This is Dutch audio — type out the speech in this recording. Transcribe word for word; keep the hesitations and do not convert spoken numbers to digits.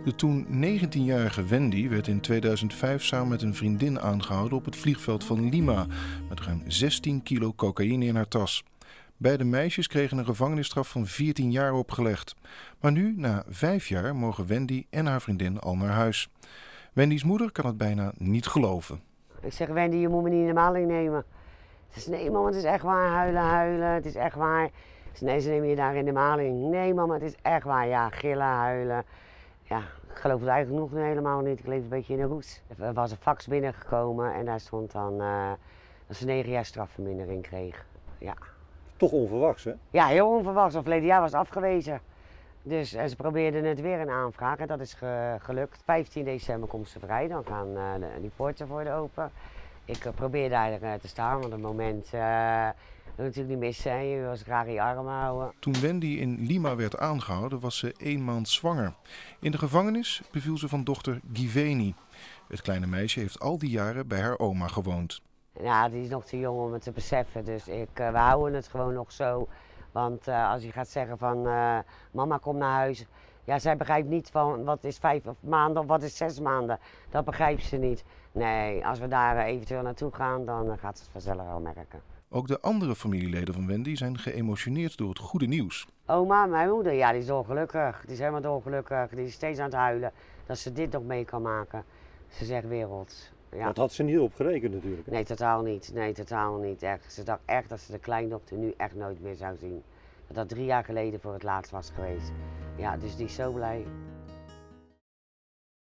De toen negentienjarige Wendy werd in tweeduizend vijf samen met een vriendin aangehouden op het vliegveld van Lima met ruim zestien kilo cocaïne in haar tas. Beide meisjes kregen een gevangenisstraf van veertien jaar opgelegd. Maar nu, na vijf jaar, mogen Wendy en haar vriendin al naar huis. Wendy's moeder kan het bijna niet geloven. Ik zeg, Wendy, je moet me niet in de maling nemen. Ze zegt, nee mama, het is echt waar, huilen, huilen, het is echt waar. Ik zeg, nee, ze nemen je daar in de maling. Nee mama, het is echt waar, ja, gillen, huilen. Ja, ik geloof het eigenlijk nog helemaal niet, ik leef een beetje in een roes. Er was een fax binnengekomen en daar stond dan uh, dat ze negen jaar strafvermindering kreeg. Ja. Toch onverwachts, hè? Ja, heel onverwachts. Of verleden jaar was het afgewezen. Dus uh, ze probeerden het weer een aanvraag en dat is ge gelukt. vijftien december komt ze vrij, dan gaan uh, de, die poorten worden open. Ik uh, probeer daar uh, te staan, want op het moment uh, wil natuurlijk niet missen. Je wil ze graag in je armen houden. Toen Wendy in Lima werd aangehouden was ze één maand zwanger. In de gevangenis beviel ze van dochter Giveni. Het kleine meisje heeft al die jaren bij haar oma gewoond. Ja, die is nog te jong om het te beseffen, dus ik, uh, we houden het gewoon nog zo. Want uh, als je gaat zeggen van uh, mama kom naar huis, ja, zij begrijpt niet van wat is vijf maanden of wat is zes maanden. Dat begrijpt ze niet. Nee, als we daar uh, eventueel naartoe gaan, dan uh, gaat ze het vanzelf wel merken. Ook de andere familieleden van Wendy zijn geëmotioneerd door het goede nieuws. Oma, mijn moeder, ja, die is dolgelukkig. Die is helemaal dolgelukkig. Die is steeds aan het huilen dat ze dit nog mee kan maken. Ze zegt werelds. Ja. Dat had ze niet op gerekend natuurlijk. Hè? Nee, totaal niet. Nee, totaal niet. Echt. Ze dacht echt dat ze de kleindochter nu echt nooit meer zou zien. Dat dat drie jaar geleden voor het laatst was geweest. Ja, dus die is zo blij.